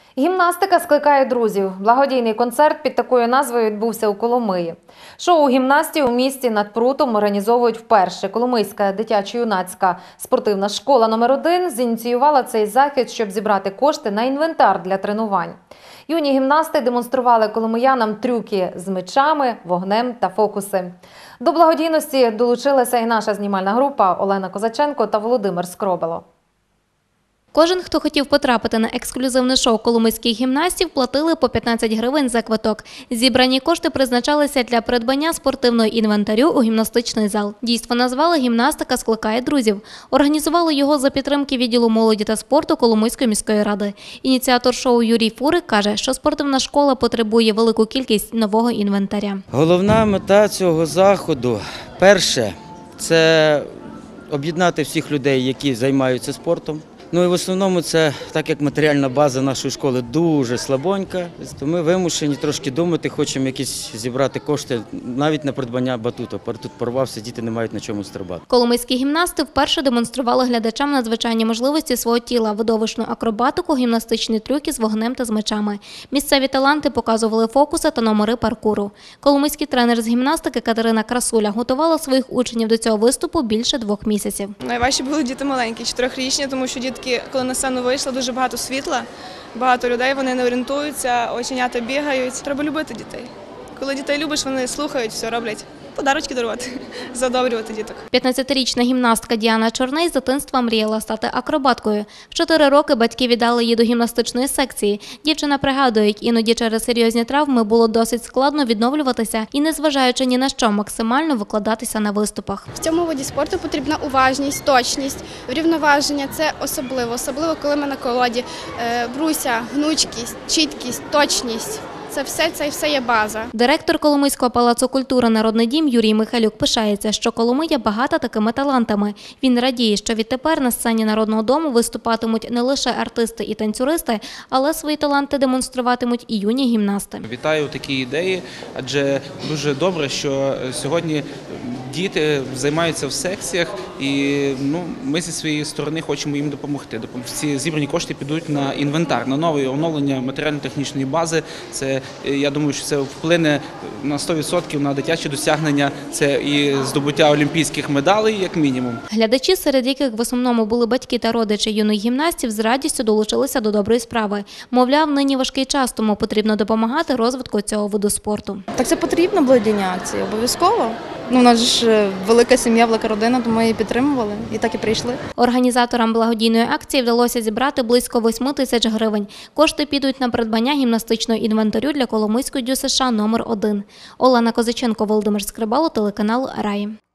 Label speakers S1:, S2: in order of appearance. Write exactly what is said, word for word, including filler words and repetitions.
S1: Гімнастика скликає друзів. Благодійний концерт під такою назвою відбувся у Коломиї. Шоу гімнастів у місті над Прутом організовують вперше. Коломийська дитячо-юнацька спортивна школа номер один зініціювала цей захід, щоб зібрати кошти на інвентар для тренувань. Юні гімнасти демонстрували коломиянам трюки з мечами, вогнем та фокуси. До благодійності долучилася і наша знімальна група Олена Козаченко та Володимир Скробело.
S2: Кожен, хто хотів потрапити на ексклюзивне шоу коломийських гімнастів, платили по п'ятнадцять гривень за квиток. Зібрані кошти призначалися для придбання спортивного інвентарю у гімнастичний зал. Дійство назвали «Гімнастика скликає друзів». Організували його за підтримки відділу молоді та спорту Коломийської міської ради. Ініціатор шоу Юрій Фурик каже, що спортивна школа потребує велику кількість нового інвентаря.
S3: Головна мета цього заходу – перше – це об'єднати всіх людей, які займаються спортом. Ну і в основному це, так як матеріальна база нашої школи дуже слабонька, то ми вимушені трошки думати, хочемо якісь зібрати кошти навіть на придбання батуту. Батут порвався, діти не мають на чому стрибати.
S2: Коломийські гімнасти вперше демонстрували глядачам надзвичайні можливості свого тіла, видовищну акробатику, гімнастичні трюки з вогнем та з мечами. Місцеві таланти показували фокуси та номери паркуру. Коломийський тренер з гімнастики Катерина Красуля готувала своїх учнів до цього виступу більше двох місяців.
S4: Найважче були діти маленькі, чотирьохрічні, тому що діти коли на сцену вийшло, дуже багато світла, багато людей, вони не орієнтуються, оченята бігають. Треба любити дітей. Коли дітей любиш, вони слухають, все роблять. Подарочки дарувати, задобрювати діток.
S2: п'ятнадцятирічна гімнастка Діана Чорний з дитинства мріяла стати акробаткою. В чотири роки батьки віддали її до гімнастичної секції. Дівчина пригадує, іноді через серйозні травми було досить складно відновлюватися і, незважаючи ні на що, максимально викладатися на виступах.
S5: В цьому виді спорту потрібна уважність, точність, врівноваження. Це особливо, особливо коли ми на колоді. Бруся, гнучкість, чіткість, точність. Це все, це все є база.
S2: Директор Коломийського палацу культури «Народний дім» Юрій Михайлюк пишається, що Коломия багата такими талантами. Він радіє, що відтепер на сцені Народного дому виступатимуть не лише артисти і танцюристи, але свої таланти демонструватимуть і юні гімнасти.
S6: Вітаю такі ідеї, адже дуже добре, що сьогодні діти займаються в секціях і ну, ми зі своєї сторони хочемо їм допомогти. Ці зібрані кошти підуть на інвентар, на нове оновлення матеріально-технічної бази. Це, я думаю, що це вплине на сто відсотків на дитячі досягнення, це і здобуття олімпійських медалей, як мінімум.
S2: Глядачі, серед яких в основному були батьки та родичі юних гімнастів, з радістю долучилися до доброї справи. Мовляв, нині важкий час, тому потрібно допомагати розвитку цього виду спорту.
S7: Так це потрібно, благодійні акції, обов'язково. Ну, у нас ж велика сім'я, велика родина, тому ми її підтримували і так і прийшли.
S2: Організаторам благодійної акції вдалося зібрати близько восьми тисяч гривень. Кошти підуть на придбання гімнастичного інвентарю для Коломийської ДЮСШ номер один. Олена Козаченко, Володимир Скрибало, телеканал «Раї».